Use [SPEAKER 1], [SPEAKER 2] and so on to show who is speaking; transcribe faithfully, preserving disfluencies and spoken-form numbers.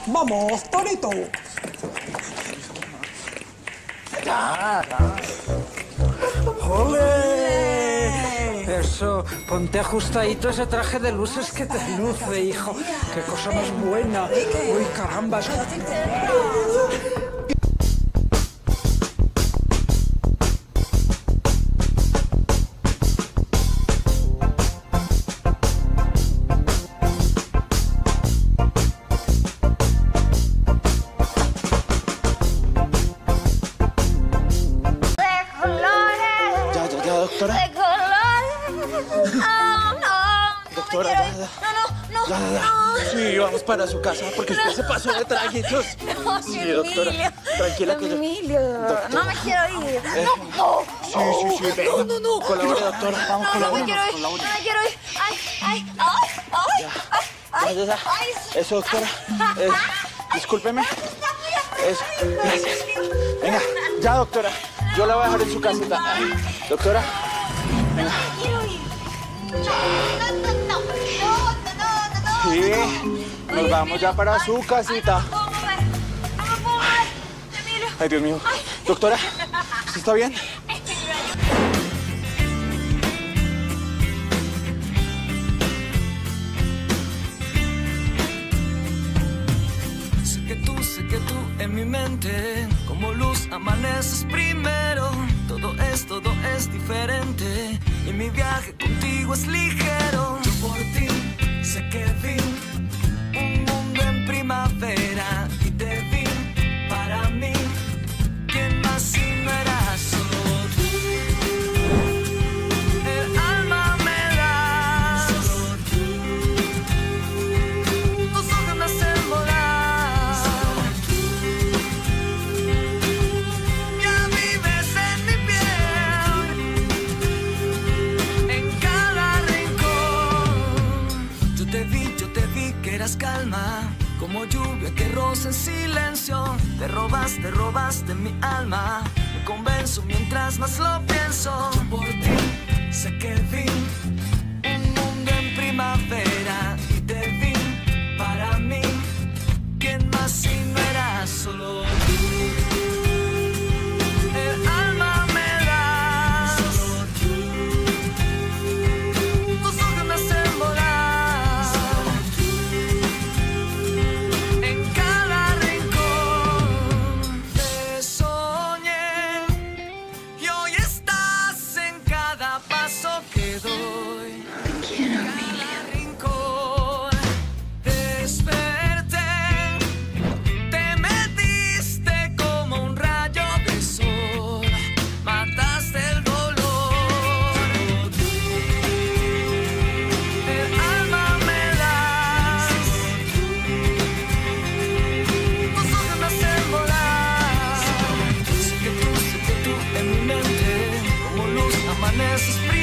[SPEAKER 1] Vamos, Torito.
[SPEAKER 2] Ya, ya. ¡Ole! Eso, ponte ajustadito ese traje de luces que te luce, hijo. Qué cosa más buena. Uy, caramba.
[SPEAKER 3] Doctora.
[SPEAKER 4] De colores. Oh, no.
[SPEAKER 3] Doctora,
[SPEAKER 4] no
[SPEAKER 3] ya, ya.
[SPEAKER 4] No, no, no.
[SPEAKER 3] Ya, ya, ya.
[SPEAKER 4] no.
[SPEAKER 3] Sí, vamos para su casa porque usted se pasó de traguitos.
[SPEAKER 4] No,
[SPEAKER 3] Sí, doctora.
[SPEAKER 4] Emilio.
[SPEAKER 3] Tranquila que yo...
[SPEAKER 4] Emilio,
[SPEAKER 3] Doctora.
[SPEAKER 4] no me quiero ir.
[SPEAKER 3] Eh,
[SPEAKER 4] No, no.
[SPEAKER 3] Sí, sí, sí. Venga.
[SPEAKER 4] No, no, no.
[SPEAKER 3] Colabore, doctora. Vamos,
[SPEAKER 4] No, no me
[SPEAKER 3] colabore.
[SPEAKER 4] quiero ir. No me quiero ir. Ay, ay, ay, ay, ay, ay.
[SPEAKER 3] Ya, ya, ya.
[SPEAKER 4] Ay.
[SPEAKER 3] Eso, doctora. Eh, discúlpeme. Eso. Gracias. Venga, ya, doctora. Yo la voy a dejar en su casita. Ay, doctora. Venga.
[SPEAKER 4] Quiero ir. No, no, no, no, no, no, no, no.
[SPEAKER 3] Sí, nos vamos ya para su casita.
[SPEAKER 4] No me puedo mover. No me puedo mover. Emilio.
[SPEAKER 3] Ay, Dios mío. Doctora, ¿usted está bien?
[SPEAKER 5] Sé que tú, sé que tú en mi mente, como luz amaneces primero. Todo es, todo es diferente y mi viaje contigo es ligero. Yo por ti sé que vi un mundo en primavera y te vi para mí. ¿Quién más si no eras solo tú? El alma me das, solo tú. Tus ojos me hacen volar, solo tú. Ya vives en mi piel, en cada rincón. Yo te vi, yo te vi que eras calma, como lluvia que roza en silencio. Te robaste, robaste mi alma. Me convenzo mientras más lo pienso. Yo por ti sé que vi un mundo en primavera y te vi para mí. ¿Quién más si no eras solo tú? El alma me das, solo tú. Tus ojos me hacen volar, solo tú. En cada rincón te soñé y hoy estás en cada paso que doy. Te quiero, Emilio. Cada rincón desperté, te metiste como un rayo de sol, mataste el dolor. El alma me das, tus ojos me hacen volar. Sé que tú, sé que tú en mi mente, como luz amaneces frío.